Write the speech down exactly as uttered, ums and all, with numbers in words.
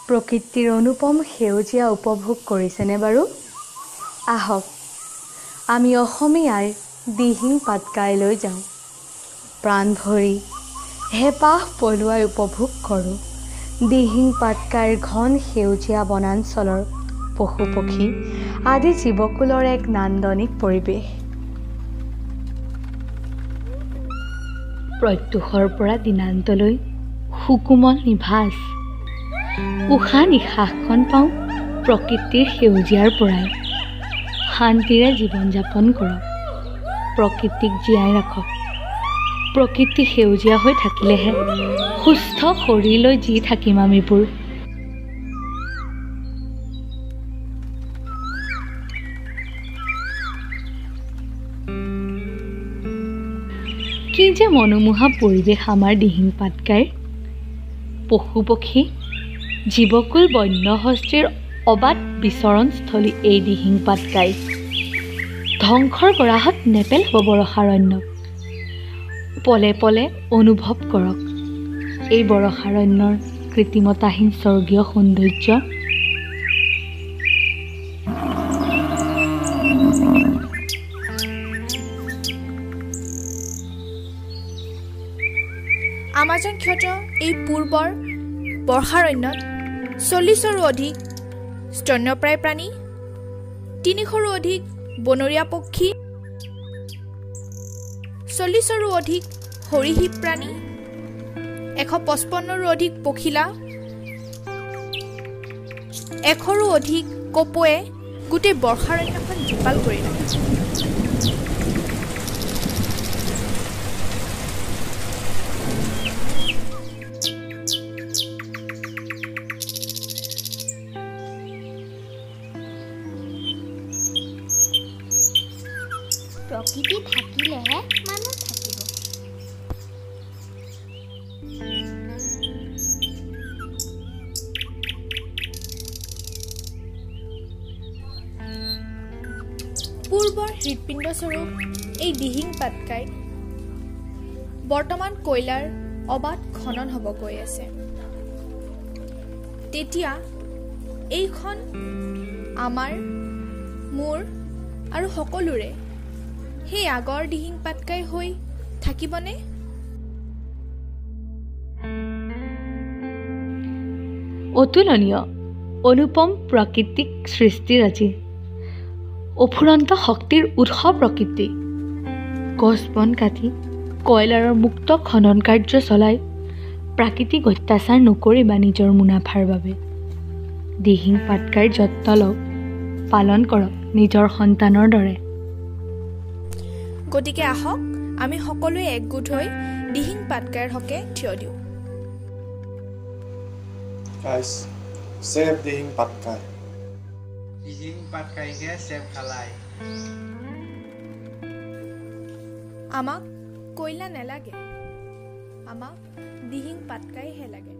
প্ৰকৃতিৰ অনুপম সেউজীয়া উপভোগ কৰিছেনে বাৰু? আহক আমি অসমীয়াৰ দিহিং পাটকাইলৈ যাওঁ। প্ৰাণ ভৰি হেঁপাহ পলুৱাই উপভোগ কৰোঁ দিহিং পাটকাইৰ ঘন সেউজীয়া বনাঞ্চলৰ পশু পক্ষী আদি জীৱকুলৰ এক নান্দনিক পৰিৱেশ। প্ৰত্যুষৰ পৰা দিনান্তলৈ সুকোমল নিভাঁজ উশাহ নিশ্বাসখন পাওঁ প্ৰকৃতিৰ সেউজীয়াৰ পৰাই। শান্তিৰে জীৱন যাপন কৰক, প্ৰকৃতিক জীয়াই ৰাখক। প্ৰকৃতি সেউজীয়া হৈ থাকিলেহে সুস্থ শৰীৰ লৈ জি থাকিম আমিবোৰ। কি যে মনোমোহা পৰিৱেশ আমাৰ দিহিং পাটকাইৰ। পশু পক্ষী জীৱকুল বন্যহস্তীৰ অবাধ বিচৰণস্থলী এই দিহিং পাটকাই। ধ্বংসৰ গৰাহত নেপেলাব বৰষাৰণ্যক। পলে পলে অনুভৱ কৰক এই বৰষাৰণ্যৰ কৃত্ৰিমতাহীন স্বৰ্গীয় সৌন্দৰ্য। আমাজন ক্ষত এই পূৰ্বৰ বৰ্ষাৰণ্যত চল্লিছৰো অধিক স্তন্যপ্ৰায় প্ৰাণী, তিনিশৰো অধিক বনৰীয়া পক্ষী, চল্লিছৰো অধিক সৰীসৃপ প্ৰাণী, এশ পঁচপন্নৰো অধিক পখিলা, এশৰো অধিক কপৌৱে গোটেই বৰ্ষাৰণ্যখন জীপাল কৰি ৰাখিছে। প্ৰকৃতি থাকিলেহে মানুহ থাকিব। পূৰ্বৰ হৃদপিণ্ডস্বৰূপ এই দিহিং পাটকাই বৰ্তমান কয়লাৰ অবাধ খনন হ'ব গৈ আছে। তেতিয়া এইখন আমাৰ মোৰ আৰু সকলোৰে সেই আগৰ দিহিং পাটকাই হৈ থাকিবনে? অতুলনীয় অনুপম প্ৰাকৃতিক সৃষ্টিৰাজি, অফুৰন্ত শক্তিৰ উৎস প্ৰকৃতি। গছ বন কাটি কয়লাৰৰ মুক্ত খনন কাৰ্য চলাই প্ৰাকৃতিক অত্যাচাৰ নকৰিবা নিজৰ মুনাফাৰ বাবে। দিহিং পাটকাইৰ যত্ন লওক, পালন কৰক নিজৰ সন্তানৰ দৰে। গতিকে আহক আমি সকলোৱে একগোট হৈ দিহিং পাটকাইৰ হকে থিয় দিওঁ। Guys, save Dihing Patkai. Dihing Patkai ke save Kalai. আমাক কয়লা নেলাগে, আমাক দিহিং পাটকাইহে লাগে।